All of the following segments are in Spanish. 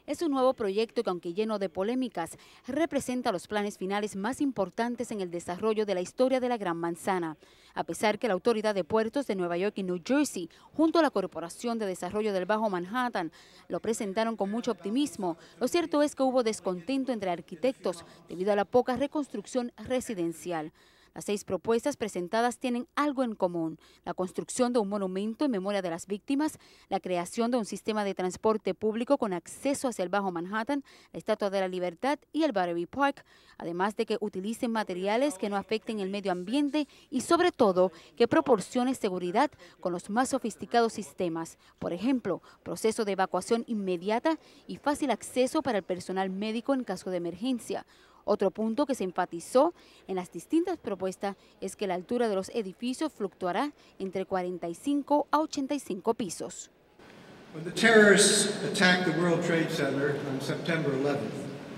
Es un nuevo proyecto que, aunque lleno de polémicas, representa los planes finales más importantes en el desarrollo de la historia de la Gran Manzana. A pesar que la Autoridad de Puertos de Nueva York y New Jersey, junto a la Corporación de Desarrollo del Bajo Manhattan, lo presentaron con mucho optimismo, lo cierto es que hubo descontento entre arquitectos debido a la poca reconstrucción residencial. Las 6 propuestas presentadas tienen algo en común: la construcción de un monumento en memoria de las víctimas, la creación de un sistema de transporte público con acceso hacia el Bajo Manhattan, la Estatua de la Libertad y el Battery Park, además de que utilicen materiales que no afecten el medio ambiente y, sobre todo, que proporcione seguridad con los más sofisticados sistemas, por ejemplo, proceso de evacuación inmediata y fácil acceso para el personal médico en caso de emergencia. Otro punto que se enfatizó en las distintas propuestas es que la altura de los edificios fluctuará entre 45 a 85 pisos. When the terrorists attacked the World Trade Center on September 11th,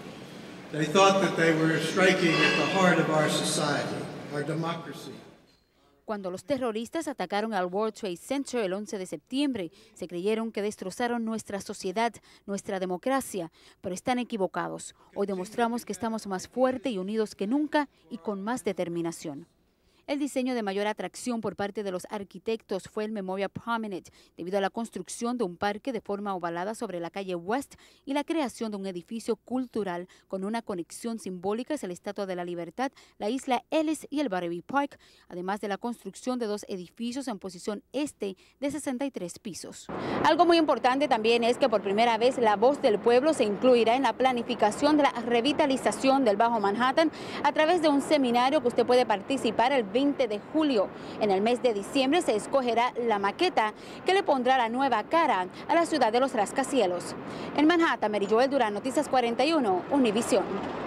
they thought that they were striking at the heart of our society, our democracy. Cuando los terroristas atacaron al World Trade Center el 11 de septiembre, se creyeron que destrozaron nuestra sociedad, nuestra democracia, pero están equivocados. Hoy demostramos que estamos más fuertes y unidos que nunca y con más determinación. El diseño de mayor atracción por parte de los arquitectos fue el Memorial Promenade, debido a la construcción de un parque de forma ovalada sobre la calle West y la creación de un edificio cultural con una conexión simbólica hacia la Estatua de la Libertad, la isla Ellis y el Battery Park, además de la construcción de 2 edificios en posición este de 63 pisos. Algo muy importante también es que por primera vez la voz del pueblo se incluirá en la planificación de la revitalización del Bajo Manhattan a través de un seminario que usted puede participar el 20 de julio. En el mes de diciembre se escogerá la maqueta que le pondrá la nueva cara a la ciudad de los rascacielos. En Manhattan, Mary Joel Durán, Noticias 41, Univisión.